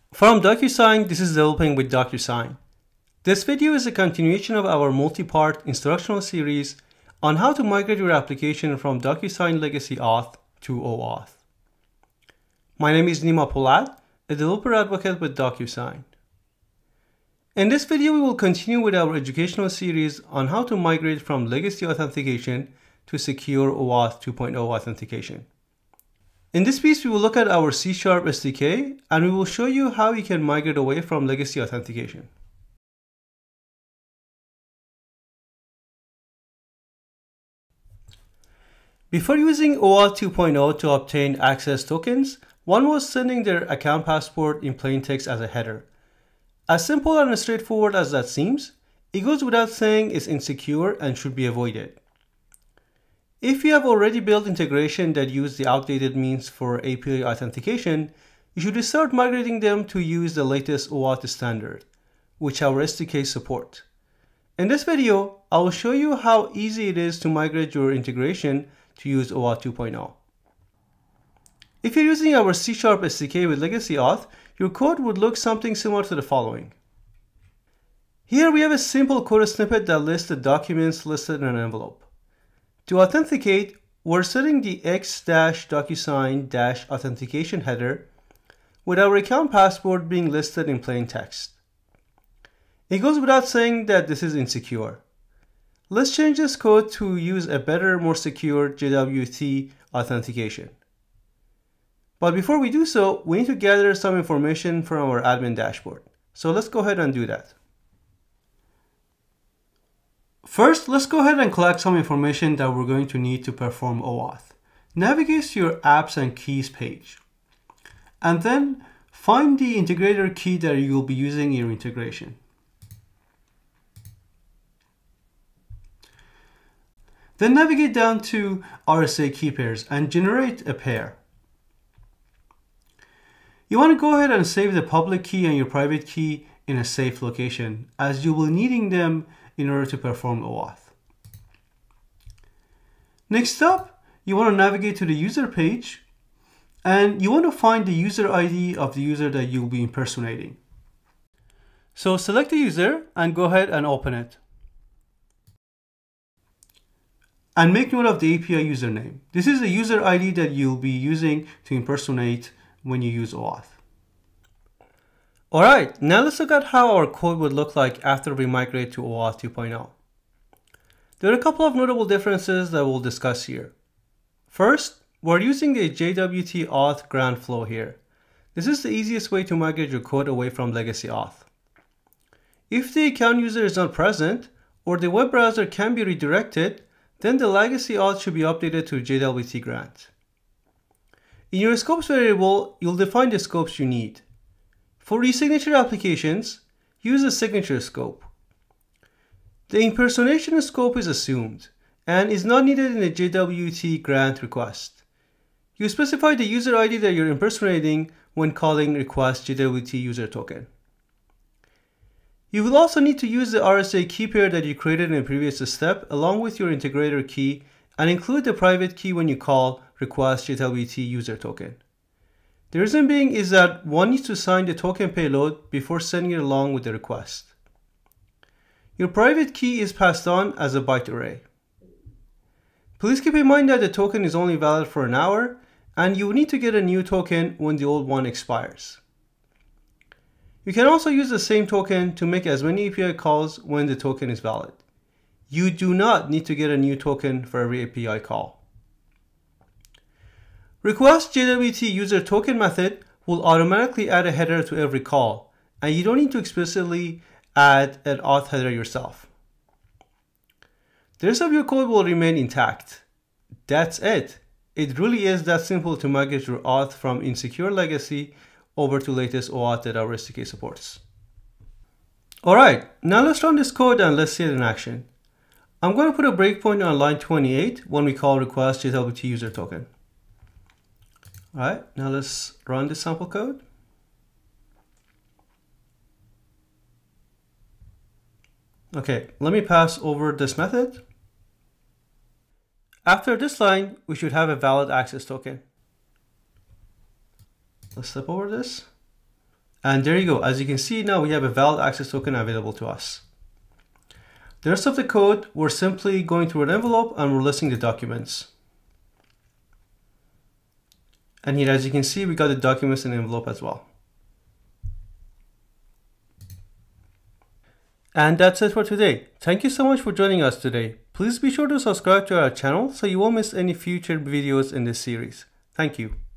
From DocuSign, this is Developing with DocuSign. This video is a continuation of our multi-part instructional series on how to migrate your application from DocuSign Legacy Auth to OAuth. My name is Nima Polat, a developer advocate with DocuSign. In this video, we will continue with our educational series on how to migrate from legacy authentication to secure OAuth 2.0 authentication. In this piece, we will look at our C SDK, and we will show you how you can migrate away from legacy authentication. Before using OAuth 2.0 to obtain access tokens, one was sending their account passport in plain text as a header. As simple and straightforward as that seems, it goes without saying it's insecure and should be avoided. If you have already built integration that use the outdated means for API authentication, you should start migrating them to use the latest OAuth standard, which our SDKs support. In this video, I will show you how easy it is to migrate your integration to use OAuth 2.0. If you're using our C SDK with legacy auth, your code would look something similar to the following. Here we have a simple code snippet that lists the documents listed in an envelope. To authenticate, we're setting the x-DocuSign-authentication header with our account passport being listed in plain text. It goes without saying that this is insecure. Let's change this code to use a better, more secure JWT authentication. But before we do so, we need to gather some information from our admin dashboard. So let's go ahead and do that. First, let's go ahead and collect some information that we're going to need to perform OAuth. Navigate to your Apps and Keys page. And then find the integrator key that you will be using in your integration. Then navigate down to RSA key pairs and generate a pair. You want to go ahead and save the public key and your private key in a safe location, as you will be needing them in order to perform OAuth. Next up, you want to navigate to the user page, and you want to find the user ID of the user that you'll be impersonating. So select the user and go ahead and open it. And make note of the API username. This is the user ID that you'll be using to impersonate when you use OAuth. Alright, now let's look at how our code would look like after we migrate to OAuth 2.0. There are a couple of notable differences that we'll discuss here. First, we're using a JWT auth grant flow here. This is the easiest way to migrate your code away from legacy auth. If the account user is not present, or the web browser can be redirected, then the legacy auth should be updated to JWT grant. In your scopes variable, you'll define the scopes you need. For eSignature applications, use the signature scope. The impersonation scope is assumed and is not needed in a JWT grant request. You specify the user ID that you're impersonating when calling request JWT user token. You will also need to use the RSA key pair that you created in a previous step along with your integrator key and include the private key when you call request JWT user token. The reason being is that one needs to sign the token payload before sending it along with the request. Your private key is passed on as a byte array. Please keep in mind that the token is only valid for an hour, and you will need to get a new token when the old one expires. You can also use the same token to make as many API calls when the token is valid. You do not need to get a new token for every API call. Request JWT user token method will automatically add a header to every call, and you don't need to explicitly add an auth header yourself. The rest of your code will remain intact. That's it. It really is that simple to migrate your auth from insecure legacy over to latest OAuth that our SDK supports. Alright, now let's run this code and let's see it in action. I'm going to put a breakpoint on line 28 when we call request JWT user token. Alright, now let's run this sample code. Okay, let me pass over this method. After this line, we should have a valid access token. Let's step over this. And there you go. As you can see now, we have a valid access token available to us. The rest of the code, we're simply going through an envelope and we're listing the documents. And here, as you can see, we got the documents in the envelope as well. And that's it for today. Thank you so much for joining us today. Please be sure to subscribe to our channel so you won't miss any future videos in this series. Thank you.